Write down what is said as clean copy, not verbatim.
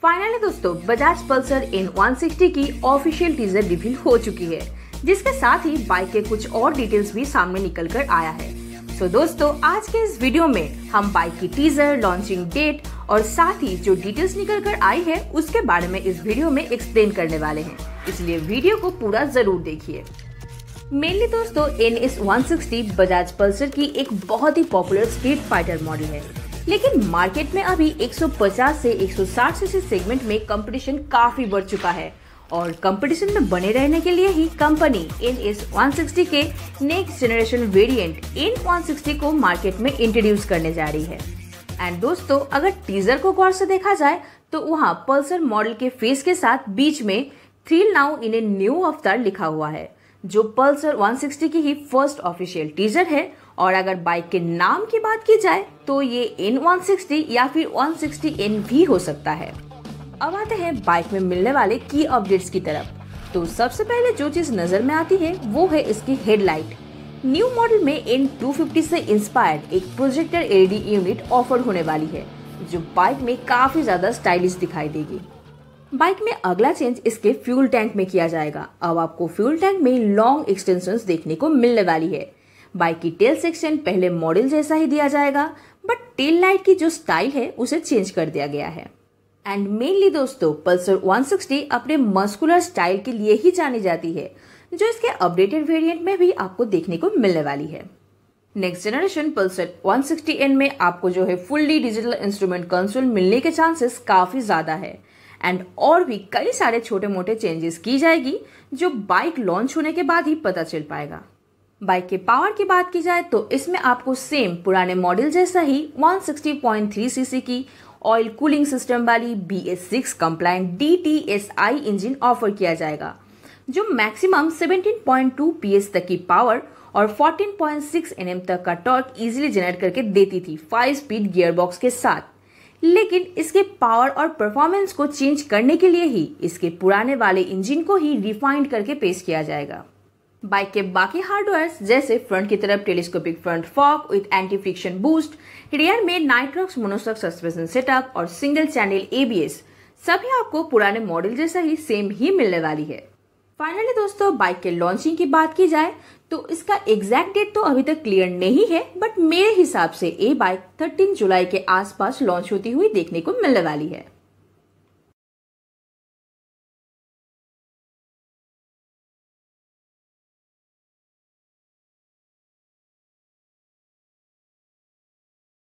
Finally दोस्तों Bajaj Pulsar N160 की official teaser reveal हो चुकी है, जिसके साथ ही बाइक के कुछ और डिटेल्स भी सामने निकल कर आया है। तो दोस्तों आज के इस वीडियो में हम बाइक की टीजर, लॉन्चिंग डेट और साथ ही जो डिटेल्स निकल कर आई है उसके बारे में इस वीडियो में एक्सप्लेन करने वाले हैं, इसलिए वीडियो को पूरा जरूर देखिए। मेनली दोस्तों NS160 बजाज पल्सर की एक बहुत ही पॉपुलर स्ट्रीट फाइटर मॉडल है, लेकिन मार्केट में अभी 150 से 160 सीसी सेगमेंट में कंपटीशन काफी बढ़ चुका है और कंपटीशन में बने रहने के लिए ही कंपनी NS160 के नेक्स्ट जनरेशन वेरिएंट N160 को मार्केट में इंट्रोड्यूस करने जा रही है। एंड दोस्तों अगर टीजर को गौर से देखा जाए तो वहाँ पल्सर मॉडल के फेस के साथ बीच में thrill now in a new avatar लिखा हुआ है, जो पल्सर 160 की ही फर्स्ट ऑफिशियल टीजर है। और अगर बाइक के नाम की बात की जाए तो ये N160 या फिर 160N भी हो सकता है। अब आते हैं बाइक में मिलने वाले की अपडेट्स की तरफ। तो सबसे पहले जो चीज नजर में आती है वो है इसकी हेडलाइट। न्यू मॉडल में N250 से इंस्पायर्ड एक प्रोजेक्टर LED यूनिट ऑफर होने वाली है, जो बाइक में काफी ज्यादा स्टाइलिश दिखाई देगी। बाइक में अगला चेंज इसके फ्यूल टैंक में किया जाएगा। अब आपको फ्यूल टैंक में लॉन्ग एक्सटेंशंस देखने को मिलने वाली है। बाइक की टेल सेक्शन पहले मॉडल जैसा ही दिया जाएगा, बट टेल लाइट की जो स्टाइल है उसे चेंज कर दिया गया है। एंड मेनली दोस्तों पल्सर 160 अपने मस्कुलर स्टाइल के लिए ही जानी जाती है, जो इसके अपडेटेड वेरिएंट में भी आपको देखने को मिलने वाली है। नेक्स्ट जनरेशन पल्सर 160N में आपको जो है फुल्ली डिजिटल इंस्ट्रूमेंट कंसोल मिलने के चांसेस काफी ज्यादा है। एंड और भी कई सारे छोटे मोटे चेंजेस की जाएगी, जो बाइक लॉन्च होने के बाद ही पता चल पाएगा। बाइक के पावर की बात की जाए तो इसमें आपको सेम पुराने मॉडल जैसा ही 160.3 सीसी की ऑयल कूलिंग सिस्टम वाली BS6 compliant DTSI engine offer किया जाएगा, जो मैक्सिमम 17.2 PS तक की पावर और 14.6 Nm तक का टॉर्क इजीली जनरेट करके देती थी 5 स्पीड गियरबॉक्स के साथ। लेकिन इसके पावर और परफॉर्मेंस को चेंज करने के लिए ही इसके पुराने वाले इंजन को ही रिफाइंड करके पेश किया जाएगा। बाइक के बाकी हार्डवेयर जैसे फ्रंट की तरफ telescopic front fork with anti friction boost, rear में नाइट्रॉक्स मोनोशॉक सस्पेंशन सेटअप और सिंगल चैनल ABS सभी आपको पुराने मॉडल जैसा ही सेम ही मिलने वाली है। फाइनली दोस्तों बाइक के लॉन्चिंग की बात की जाए तो इसका एग्जैक्ट डेट तो अभी तक क्लियर नहीं है, बट मेरे हिसाब से ये बाइक 13 जुलाई के आसपास लॉन्च होती हुई देखने को मिलने वाली है।